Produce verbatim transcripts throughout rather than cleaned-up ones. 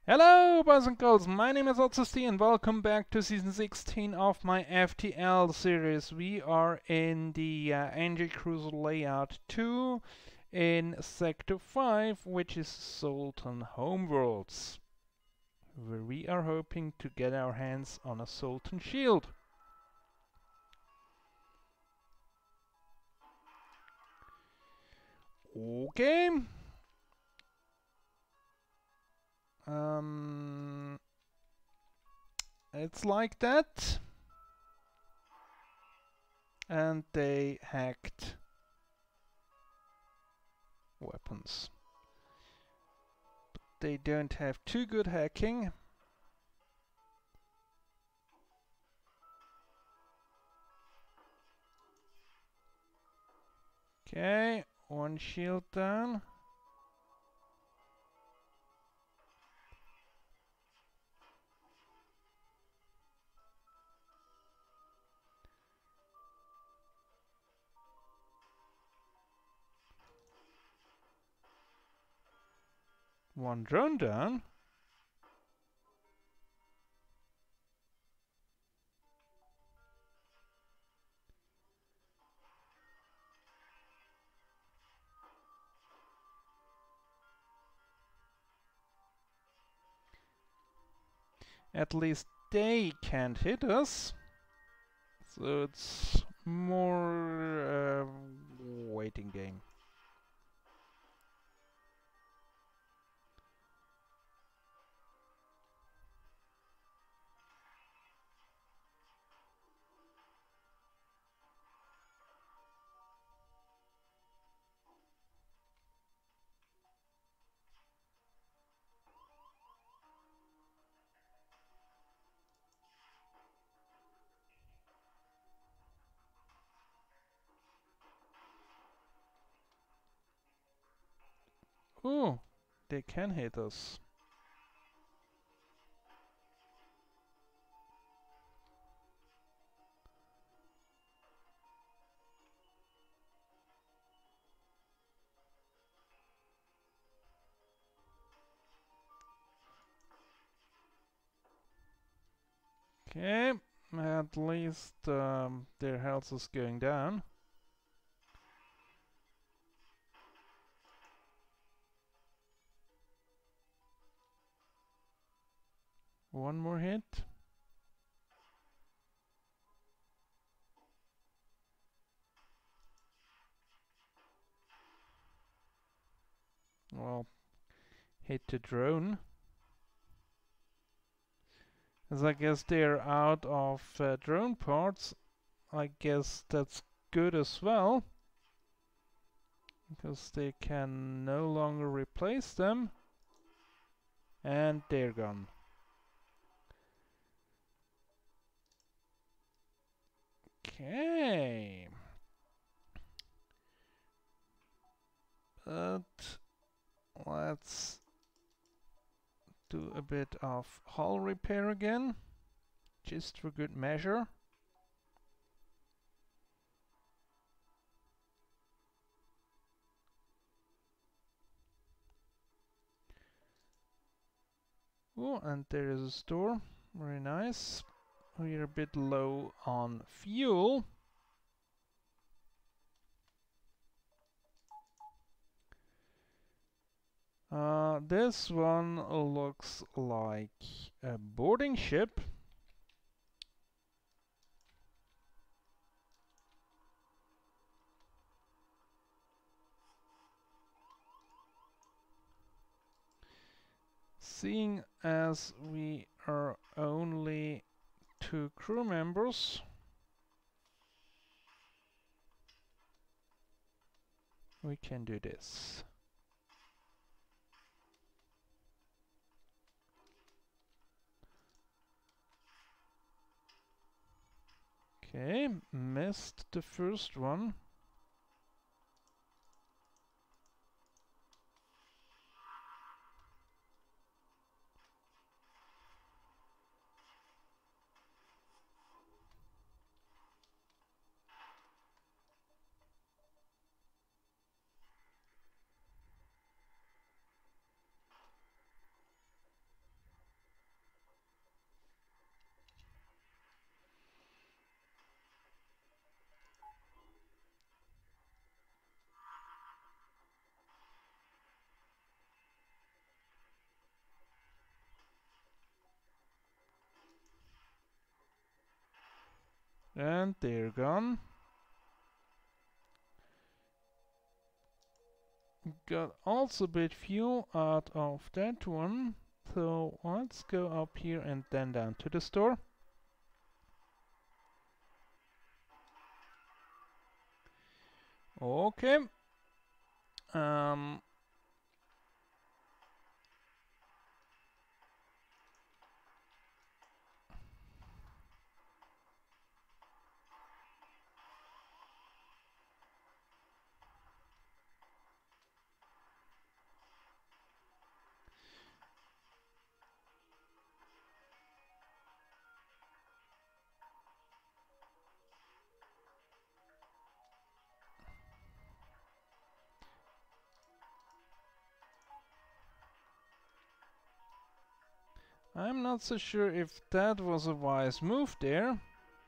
Hello boys and girls, my name is S sixteen and welcome back to season sixteen of my F T L series. We are in the uh, Engi Cruiser layout two in sector five, which is Zoltan homeworlds, where we are hoping to get our hands on a Zoltan shield. Okay. Um, it's like that. And they hacked weapons. But they don't have too good hacking. Okay, one shield down. One drone down. At least they can't hit us. So it's more uh, waiting game. Oh, they can hit us. Okay, at least um, their health is going down. One more hit. Well, hit the drone. As I guess they're out of uh, drone parts, I guess that's good as well, because they can no longer replace them, and they're gone. Okay, but let's do a bit of hull repair again, just for good measure. Oh, and there is a store. Very nice. We're a bit low on fuel. Uh, this one looks like a boarding ship. Seeing as we are only two crew members, we can do this. Okay, missed the first one. And they're gone. Got also a bit fuel out of that one. So let's go up here and then down to the store. Okay. Um, I'm not so sure if that was a wise move there.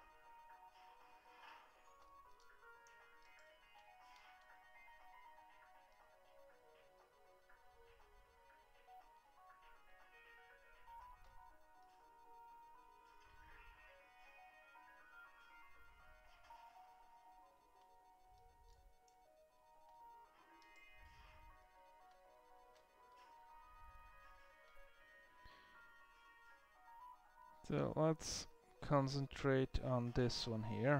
So let's concentrate on this one here.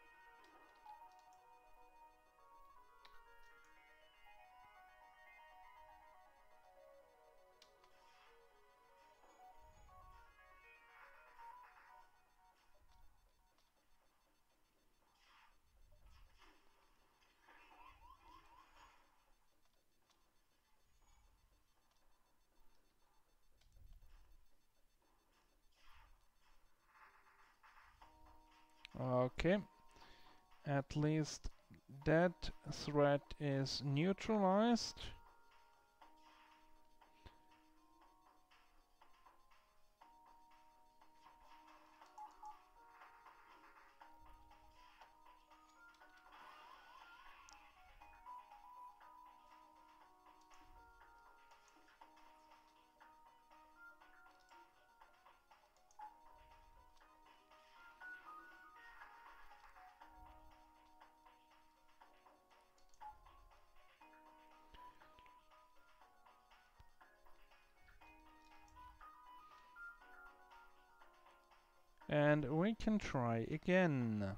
Okay, at least that threat is neutralized. And we can try again.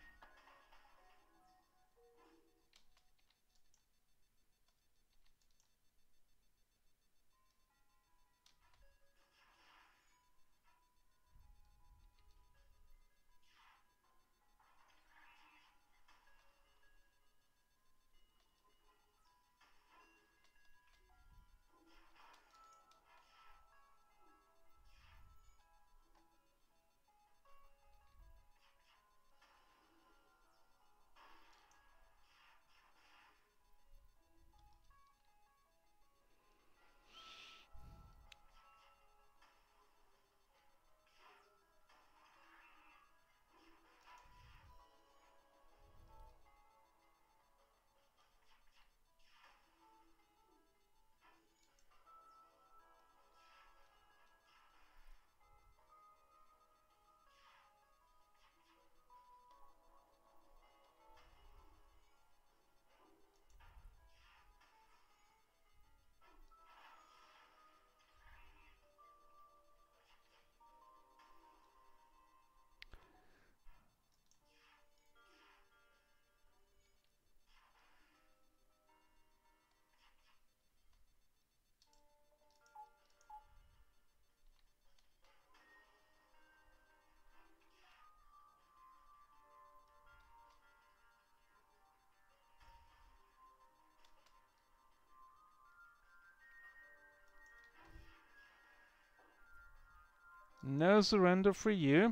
No surrender for you.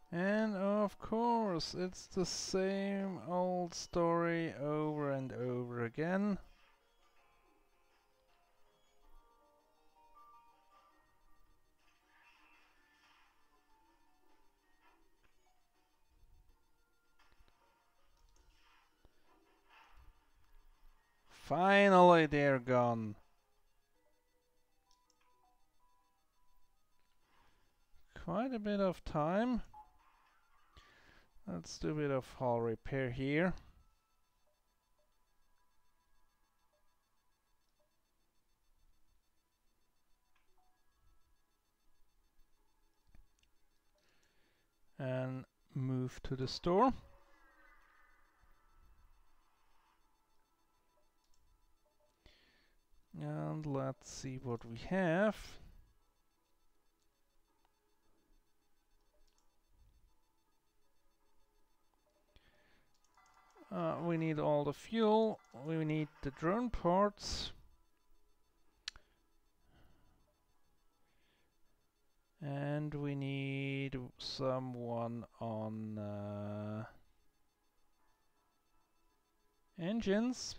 And of course, it's the same old story over and over again. Finally, they're gone. Quite a bit of time. Let's do a bit of hull repair here. And move to the store. And let's see what we have. Uh, we need all the fuel, we need the drone parts. And we need someone on uh, engines.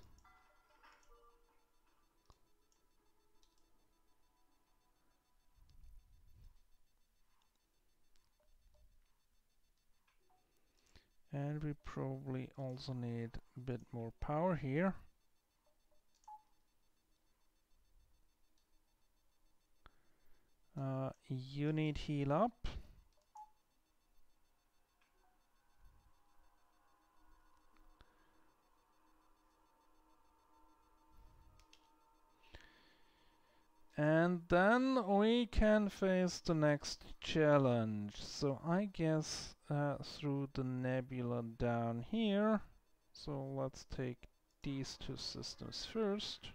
And we probably also need a bit more power here. Uh, you need heal up. And then we can face the next challenge. So I guess uh, through the nebula down here. So let's take these two systems first.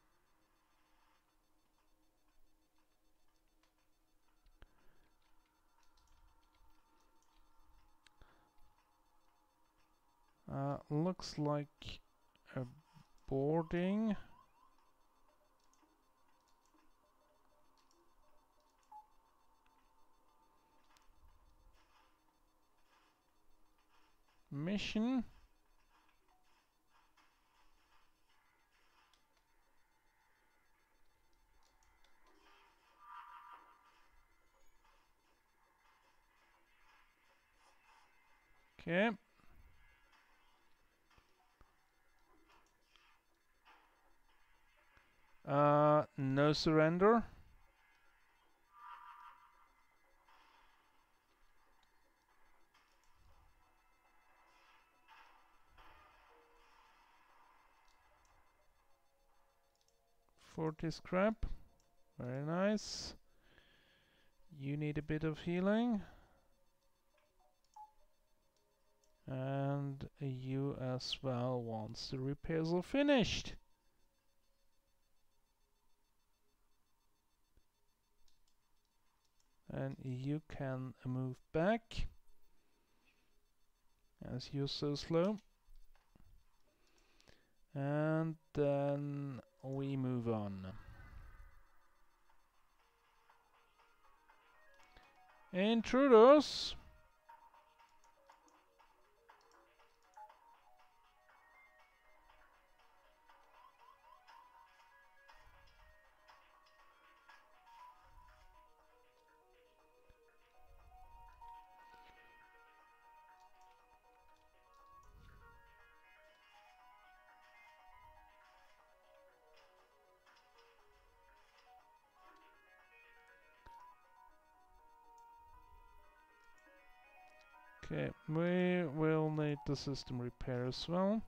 Uh, looks like a boarding. Mission. Okay. Uh, no surrender. forty scrap. Very nice. You need a bit of healing. And you as well once the repairs are finished. And you can move back as you're so slow. And then we move on. Intruders. Okay, we will need the system repair as well.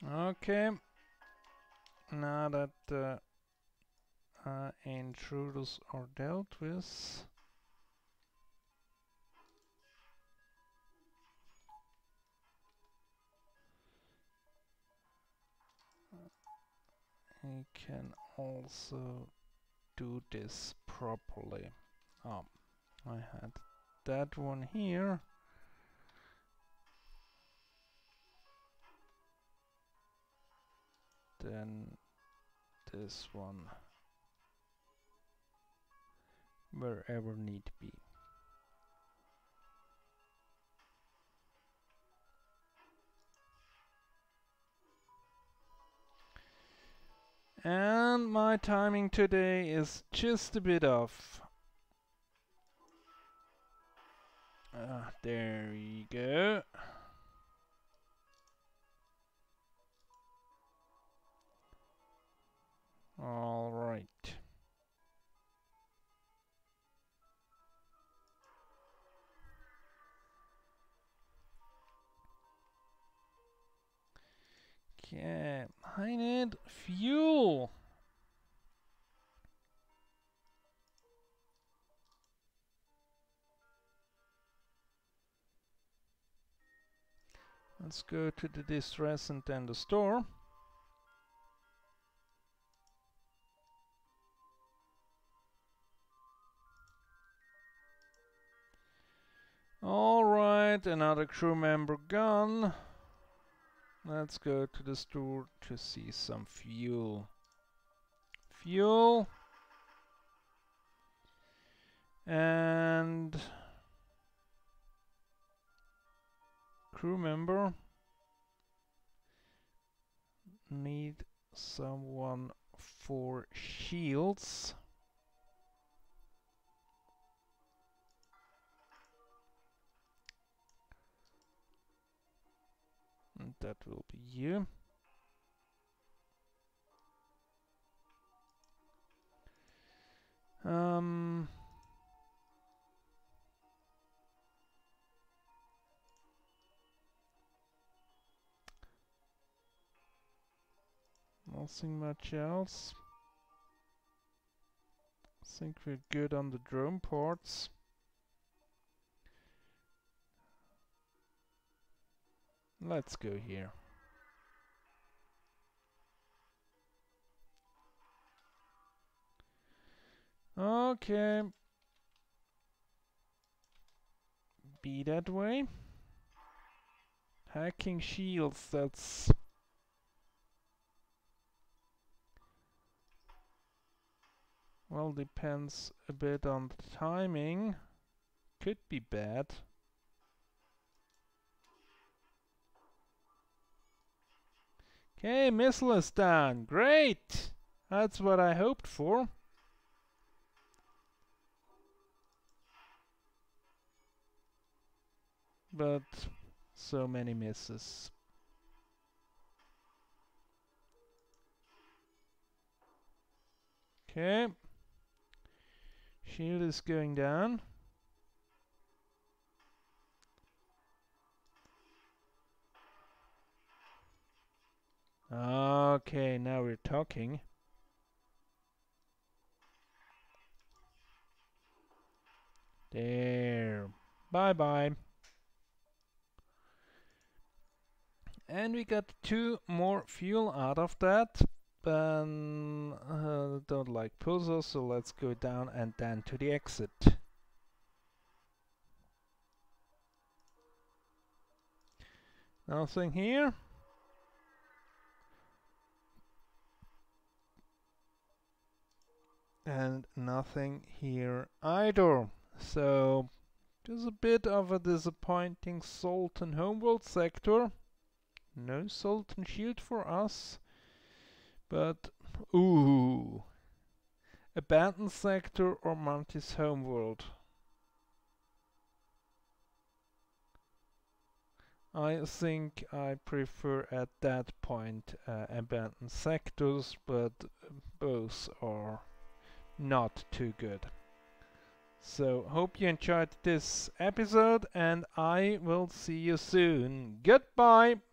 Okay. Now that the uh, intruders are dealt with, we can also do this properly. Oh, I had that one here. Then this one wherever need be. And my timing today is just a bit off. Uh, there we go. All right. Okay, I need fuel. Let's go to the distress and then the store. All right, another crew member gone. Let's go to the store to see some fuel. Fuel. And crew member. Need someone for shields. And that will be you. Um, nothing much else. I think we're good on the drone parts. Let's go here. Okay. Be that way. Hacking shields, that's... Well, depends a bit on the timing. Could be bad. Okay, missile is down. Great! That's what I hoped for. But so many misses. Okay. Shield is going down. Okay, now we're talking. There. Bye-bye. And we got two more fuel out of that. Um, uh, don't like puzzles, so let's go down and then to the exit. Nothing here. And nothing here either. So, just a bit of a disappointing Zoltan homeworld sector. No Zoltan shield for us. But, ooh. Abandoned sector or Mantis homeworld? I think I prefer at that point uh, abandoned sectors, but both are not too good. So hope you enjoyed this episode and I will see you soon. Goodbye!